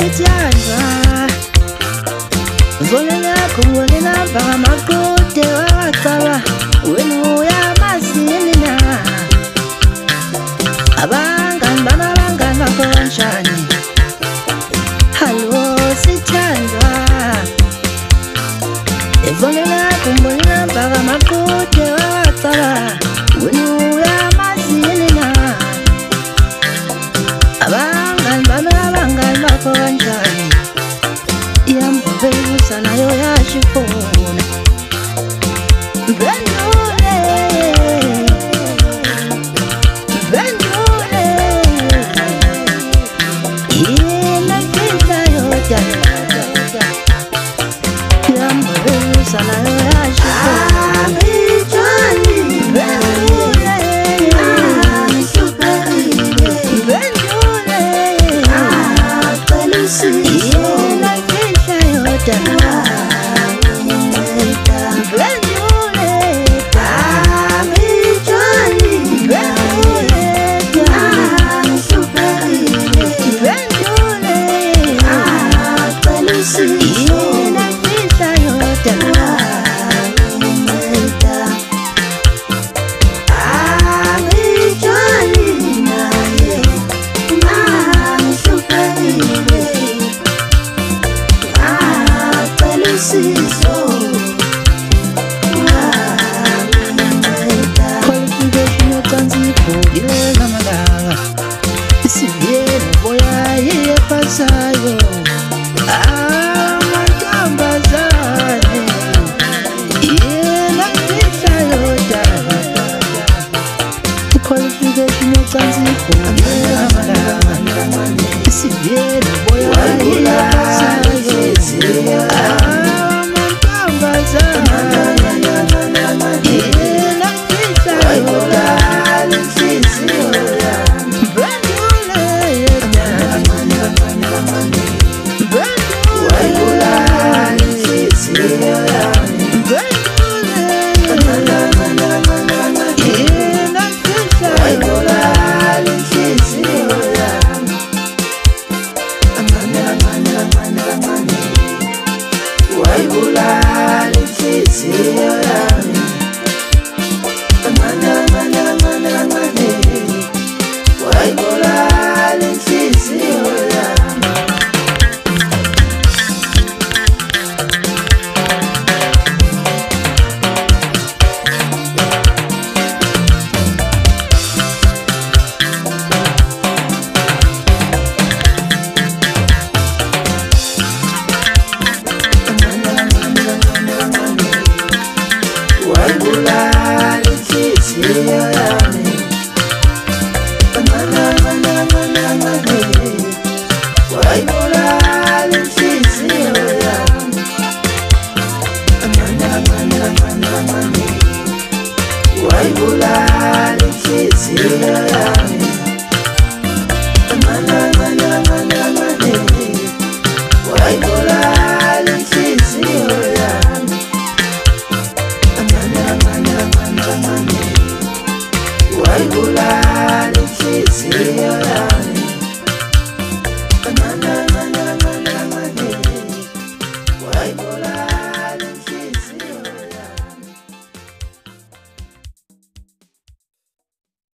sithandwa Volela kuwela baka makude wacaba wena uyamazini na Abangani bamabangani bakho kanjani Hallo sithandwa Volela kuwela baka makude wacaba wena uyamazini na Abangani bamabangani bakho kanjani Yambeza nayo yashifuna Vendule Vendule Yena fita yoda Yambeza nayo yashifuna Vendule Vendule Yena fita yoda Why